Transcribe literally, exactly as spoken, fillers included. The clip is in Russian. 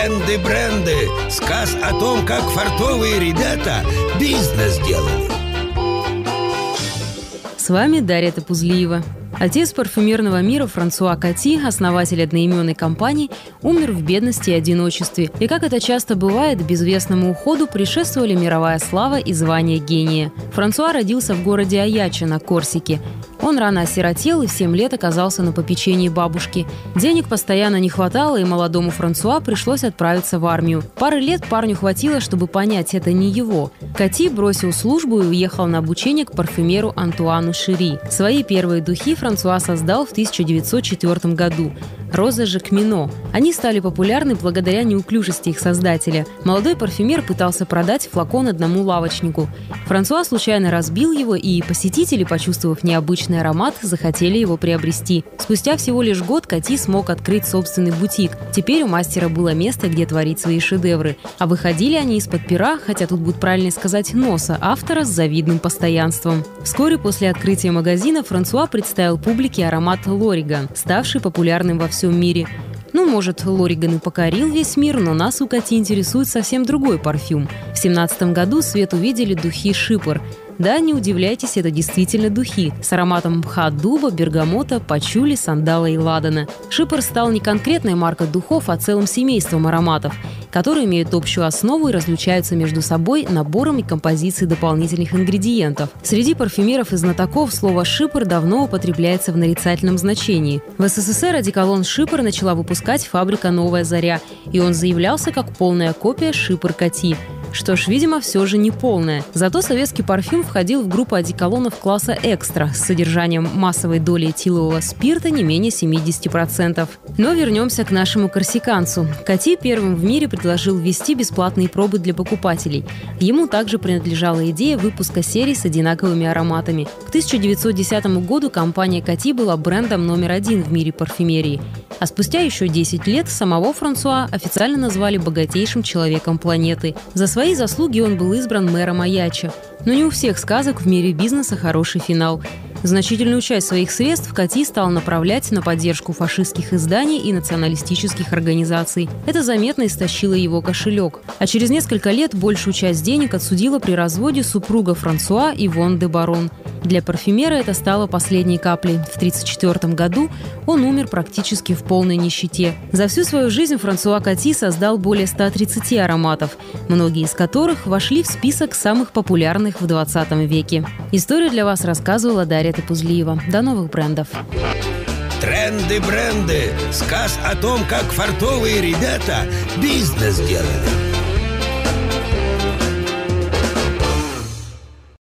Тренды, бренды. Сказ о том, как фартовые ребята бизнес делали. С вами Дарья Топузлиева. Отец парфюмерного мира Франсуа Коти, основатель одноименной компании, умер в бедности и одиночестве. И, как это часто бывает, безвестному уходу предшествовали мировая слава и звание гения. Франсуа родился в городе Аяча на Корсике. Он рано осиротел и в семь лет оказался на попечении бабушки. Денег постоянно не хватало, и молодому Франсуа пришлось отправиться в армию. Пары лет парню хватило, чтобы понять, это не его. Коти бросил службу и уехал на обучение к парфюмеру Антуану Шери. Свои первые духи Франсуа создал в тысяча девятьсот четвёртом году. Роза Жакмино. Они стали популярны благодаря неуклюжести их создателя. Молодой парфюмер пытался продать флакон одному лавочнику. Франсуа случайно разбил его, и посетители, почувствовав необычный аромат, захотели его приобрести. Спустя всего лишь год Коти смог открыть собственный бутик. Теперь у мастера было место, где творить свои шедевры. А выходили они из-под пера, хотя тут будет правильнее сказать носа, автора с завидным постоянством. Вскоре после открытия магазина Франсуа представил публике аромат Лориган, ставший популярным во всем мире. Ну, может, Лориган и покорил весь мир, но нас у Коти интересует совсем другой парфюм. В семнадцатом году свет увидели духи «Шипр». Да, не удивляйтесь, это действительно духи с ароматом мха дуба, бергамота, пачули, сандала и ладана. «Шипр» стал не конкретной маркой духов, а целым семейством ароматов, которые имеют общую основу и различаются между собой набором и композицией дополнительных ингредиентов. Среди парфюмеров и знатоков слово «шипр» давно употребляется в нарицательном значении. В СССР одеколон «Шипр» начала выпускать фабрика «Новая заря», и он заявлялся как полная копия «Шипр Коти». Что ж, видимо, все же не полная. Зато советский парфюм входил в группу одеколонов класса «Экстра» с содержанием массовой доли этилового спирта не менее семьдесят процентов. Но вернемся к нашему корсиканцу. Коти первым в мире предложил ввести бесплатные пробы для покупателей. Ему также принадлежала идея выпуска серий с одинаковыми ароматами. К тысяча девятьсот десятому году компания Коти была брендом номер один в мире парфюмерии. А спустя еще десять лет самого Франсуа официально назвали богатейшим человеком планеты. За свои заслуги он был избран мэром Аяча. Но не у всех сказок в мире бизнеса хороший финал. Значительную часть своих средств Коти стал направлять на поддержку фашистских изданий и националистических организаций. Это заметно истощило его кошелек. А через несколько лет большую часть денег отсудила при разводе супруга Франсуа Ивон де Барон. Для парфюмера это стало последней каплей. В тысяча девятьсот тридцать четвёртом году он умер практически в полной нищете. За всю свою жизнь Франсуа Коти создал более ста тридцати ароматов, многие из которых вошли в список самых популярных в двадцатом веке. Историю для вас рассказывала Дарья Топузлиева. До новых брендов. Тренды, бренды. Сказ о том, как фартовые ребята бизнес делали.